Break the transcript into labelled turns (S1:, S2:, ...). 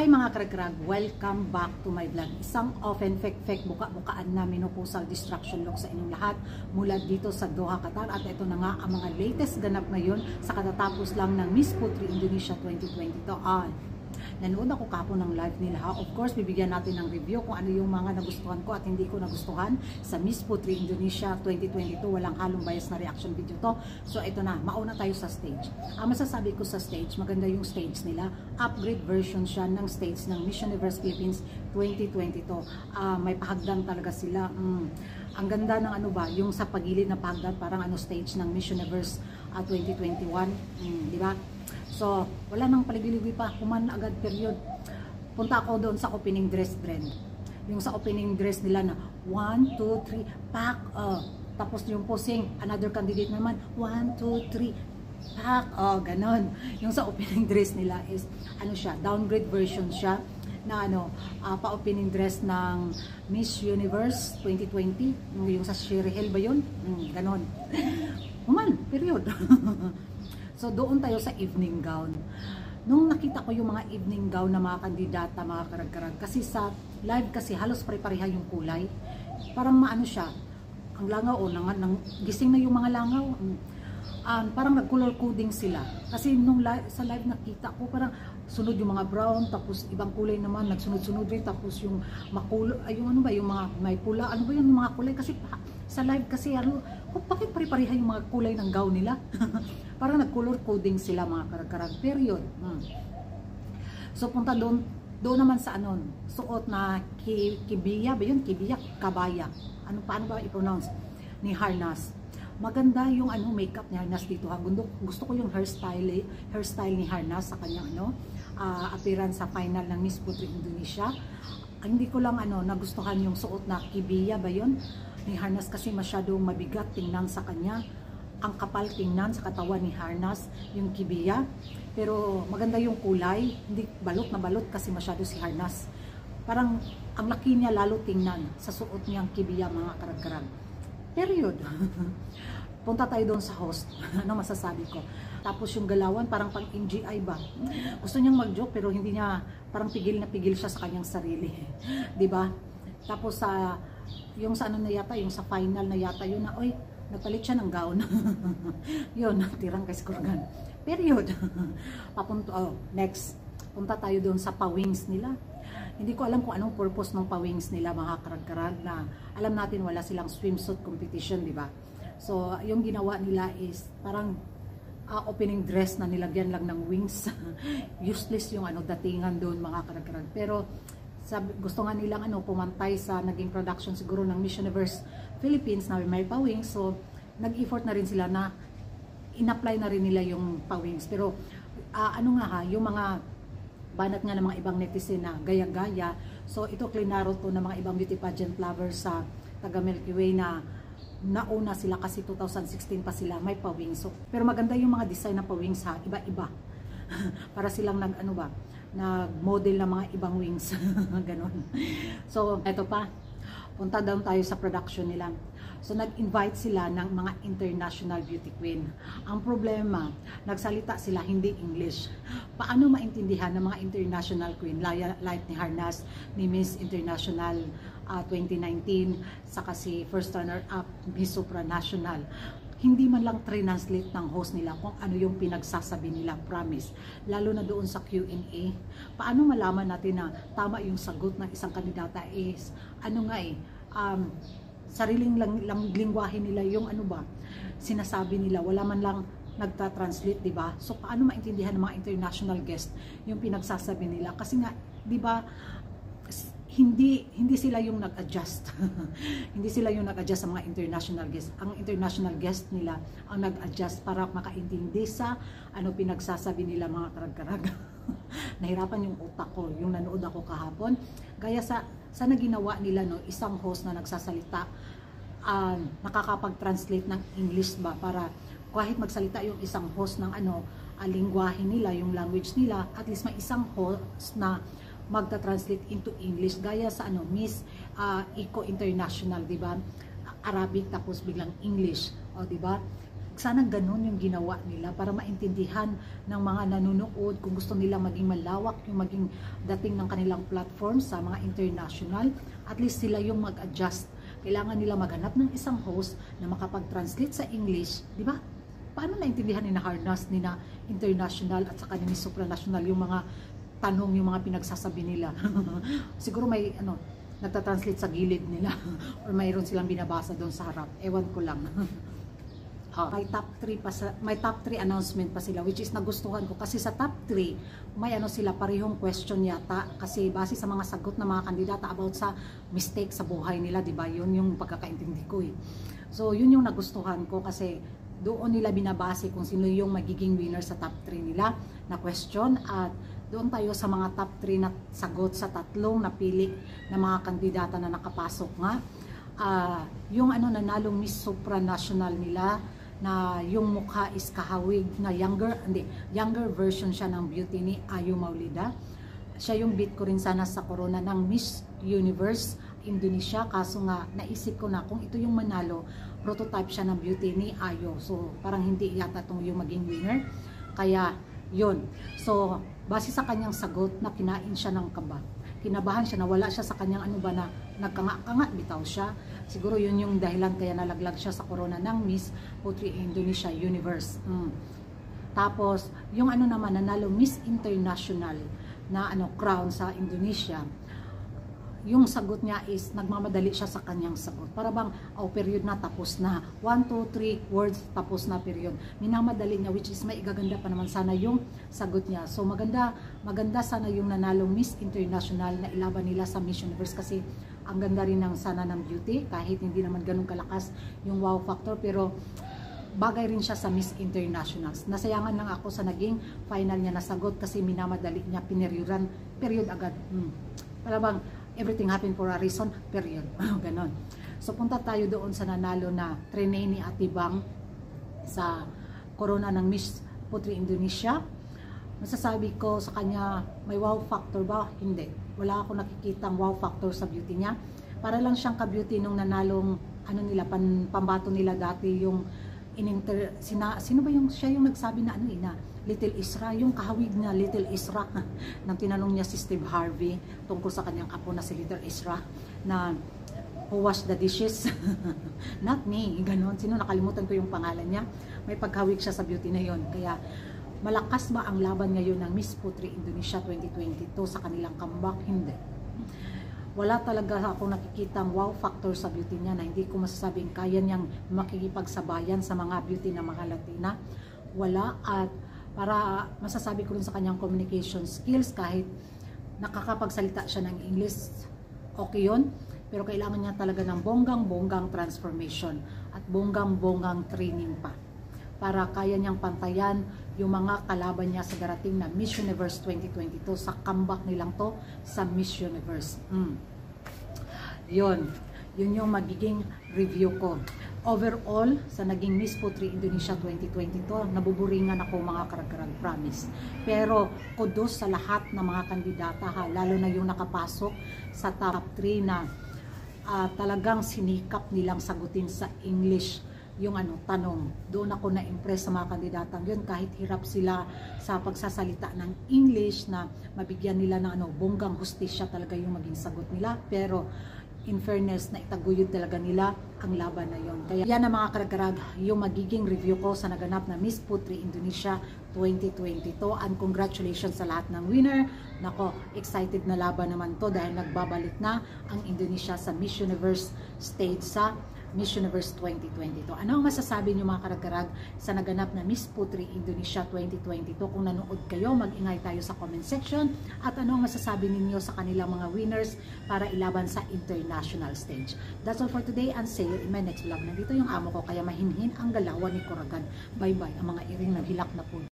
S1: Hi mga karag-karag, welcome back to my vlog. Isang often fake buka-bukaan na menopausal distraction look sa inyong lahat mula dito sa Doha, Qatar. At ito na nga ang mga latest ganap ngayon sa katatapos lang ng Miss Putri Indonesia 2022. Nanood ako kapon ng live nila ha. Of course, bibigyan natin ng review kung ano yung mga nagustuhan ko at hindi ko nagustuhan sa Miss Putri Indonesia 2022. Walang halong bias na reaction video to. So ito na, mauna tayo sa stage. Ang masasabi ko sa stage, maganda yung stage nila. Upgrade version siya ng stage ng Miss Universe Philippines 2022. May pahagdan talaga sila. Ang ganda ng ano ba, yung sa pagilid na pahagdan, parang ano stage ng Miss Universe 2021. Di ba? So, wala nang paligiliwi pa, kuman agad period. Punta ako doon sa opening dress trend. Yung sa opening dress nila na 1, 2, 3, pack. Tapos yung posing, another candidate naman, 1, 2, 3, pack. Ganon. Yung sa opening dress nila is, ano siya, downgrade version siya na ano, pa-opening dress ng Miss Universe 2020. Yung sa Sherry Hill ba yun? Ganon. Kuman, period. So doon tayo sa evening gown. Nung nakita ko yung mga evening gown na mga kandidata, mga karag-karag, kasi sa live kasi halos pare-pareha yung kulay. Parang maano siya, ang langaw gising na yung mga langaw. Parang nag-color coding sila. Kasi nung sa live nakita ko, parang sunod yung mga brown, tapos ibang kulay naman, nagsunod-sunod rin, tapos yung makulo, yung ano ba, yung mga may pula, ano ba yun, yung mga kulay, kasi sa live kasi, bakit pare-pareha yung mga kulay ng gown nila? Parang nag-color coding sila mga karag-karag, period. So punta doon naman sa ano, suot na kibiya ba yun? Kibiya, kabaya. Paano ba i-pronounce? Ni Harnas. Maganda yung ano makeup ni Harnas dito ha. Gusto ko yung hairstyle ni Harnas sa kanyang appearance sa final ng Miss Putri Indonesia. Hindi ko lang nagustuhan yung suot na kibiya ba yun ni Harnas, kasi masyadong mabigat tingnan sa kanya. Ang kapal tingnan sa katawan ni Harnas yung kibiya. Pero maganda yung kulay, hindi balot na balot kasi masyado si Harnas. Parang ang laki niya lalo tingnan sa suot niyang kibiya mga karag-karag. Period. Punta tayo doon sa host. Ano masasabi ko? Tapos yung galawan, parang pang NGI ba? Gusto niyang mag-joke pero hindi niya, parang pigil na pigil siya sa kanyang sarili. Diba? Tapos yung sa ano na yata, yung sa final na yata, yun na, oy, napalit siya ng gown. Yun, tirang kay Skurgan. Period. Next. Punta tayo doon sa pa-wings nila. Hindi ko alam kung anong purpose ng pa-wings nila mga karag-karag, na alam natin wala silang swimsuit competition, di ba? So, yung ginawa nila is parang opening dress na nilagyan lang ng wings. Useless yung datingan doon mga karag-karag. Pero gusto nga nilang pumantay sa naging production siguro ng Miss Universe Philippines na may pa-wings. So, nag-effort na rin sila na in-apply na rin nila yung pa-wings. Pero, yung mga banat nga ng mga ibang netizen na gaya-gaya. So, ito klinaro to ng mga ibang beauty pageant lovers sa taga Milky Way na nauna sila kasi 2016 pa sila may pa-wings. So, pero maganda yung mga design ng pa-wings ha, iba-iba. Para silang nag-model ng mga ibang wings. Ganon. So, eto pa. Punta down tayo sa production nila. So, nag-invite sila ng mga international beauty queen. Ang problema, nagsalita sila hindi English. Paano maintindihan ng mga international queen? Like ni Harnas, ni Miss International 2019, saka si first runner-up, Miss Supranational. Hindi man lang translate ng host nila kung ano yung pinagsasabi nila, promise. Lalo na doon sa Q&A. Paano malaman natin na tama yung sagot ng isang kandidata is, sariling lang lingwahe nila yung sinasabi nila. Wala man lang nagta-translate, di ba? So, paano maintindihan ng mga international guest yung pinagsasabi nila? Kasi nga, di ba, hindi sila yung nag-adjust. Hindi sila yung nag-adjust sa mga international guest. Ang international guest nila ang nag-adjust para makaintindi sa pinagsasabi nila mga karag-karag. Nahirapan yung utak ko, yung nanood ako kahapon. Gaya sa ginawa nila, isang host na nagsasalita, nakakapag-translate ng English ba, para kahit magsalita yung isang host ng lingwahe nila, yung language nila, at least may isang host na magta-translate into English, gaya sa Miss Eco International, di ba? Arabic tapos biglang English, o di ba? Sana ganun yung ginawa nila para maintindihan ng mga nanonood kung gusto nilang maging malawak yung maging dating ng kanilang platform sa mga international. At least sila yung mag-adjust. Kailangan nila maghanap ng isang host na makapag-translate sa English, di ba? Paano naintindihan ni na Harnas, ni na international at saka ni supranational yung mga tanong, yung mga pinagsasabi nila? Siguro may nagtatranslate sa gilid nila or mayroon silang binabasa doon sa harap. Ewan ko lang. May top 3 announcement pa sila, which is nagustuhan ko kasi sa top 3 may sila parehong question yata kasi base sa mga sagot ng mga kandidata about sa mistake sa buhay nila, di ba? Yun yung pagkakaintindi ko eh. So yun yung nagustuhan ko kasi doon nila binabase kung sino yung magiging winner sa top 3 nila na question, at doon tayo sa mga top 3 na sagot sa tatlong napili na mga kandidata na nakapasok nga. Yung nanalong Miss Supranational nila na yung mukha is kahawig na younger version siya ng beauty ni Ayu Maulida. Siya yung beat ko rin sana sa corona ng Miss Universe Indonesia, kaso nga naisip ko na kung ito yung manalo, prototype siya ng beauty ni Ayu. So parang hindi yata itong yung maging winner. Kaya yun. So base sa kanyang sagot na kinain siya ng kaba. Kinabahan siya, nawala siya sa kanyang na nagkanga-kanga, bitaw siya. Siguro yun yung dahilan kaya nalaglag siya sa corona ng Miss Putri Indonesia Universe. Tapos, yung naman, nanalo Miss International na crown sa Indonesia. Yung sagot niya is, nagmamadali siya sa kanyang sagot. Para bang, period na, tapos na. 1, 2, 3 words, tapos na, period. Minamadali niya, which is may igaganda pa naman sana yung sagot niya. So, maganda sana yung nanalong Miss International na ilaban nila sa Miss Universe kasi ang ganda rin ng sana ng beauty, kahit hindi naman ganun kalakas yung wow factor, pero bagay rin siya sa Miss Internationals. Nasayangan lang ako sa naging final niya na sagot kasi minamadali niya, pineryuran, period agad. Para bang, everything happened for a reason, period. Ganon. So punta tayo doon sa nanalo na trainee ni Ate Bang sa corona ng Miss Putri Indonesia. Masasabi ko sa kanya, may wow factor ba? Hindi. Wala ako nakikitang wow factor sa beauty niya. Para lang siyang ka-beauty nung nanalong pambato nila dati yung sino ba yung siya yung nagsabi na Little Isra, yung kahawig na Little Isra nang tinanong niya si Steve Harvey tungkol sa kanyang apo na si Little Isra na who wash the dishes. Not me, ganon. Sino, nakalimutan ko yung pangalan niya. May paghawig siya sa beauty na yon. Kaya malakas ba ang laban ngayon ng Miss Putri Indonesia 2022 sa kanilang comeback? Hindi. Wala talaga ako nakikitang wow factor sa beauty niya na hindi ko masasabing kaya niyang makikipagsabayan sa mga beauty na mga Latina. Wala. At para masasabi ko rin sa kanyang communication skills, kahit nakakapagsalita siya ng English, okay yun. Pero kailangan niya talaga ng bonggang-bonggang transformation at bonggang-bonggang training pa para kaya niyang pantayan yung mga kalaban niya sa darating na Miss Universe 2022 sa comeback nilang to sa Miss Universe. Yun yung magiging review ko. Overall, sa naging Miss Putri Indonesia 2022, nabuburingan ako mga karagkarag, promise. Pero kudos sa lahat ng mga kandidata lalo na yung nakapasok sa top 3 na talagang sinikap nilang sagutin sa English yung tanong. Doon ako na-impress sa mga kandidatang yun, kahit hirap sila sa pagsasalita ng English na mabigyan nila ng bonggang hustisya talaga yung maging sagot nila. Pero in fairness, na itaguyod talaga nila ang laban na yon. Kaya yan ang mga karagkarag yung magiging review ko sa naganap na Miss Putri Indonesia 2022. And congratulations sa lahat ng winner. Nako, excited na laban naman to dahil nagbabalik na ang Indonesia sa Miss Universe stage sa Miss Universe 2022. Ano ang masasabi niyo mga karagkarag sa naganap na Miss Putri Indonesia 2022? Kung nanood kayo, mag-ingay tayo sa comment section. At ano ang masasabi ninyo sa kanilang mga winners para ilaban sa international stage? That's all for today and see you in my next vlog. Nandito yung amo ko kaya mahinhin ang galawan ni Kuragan. Bye bye ang mga iring naghilak na po.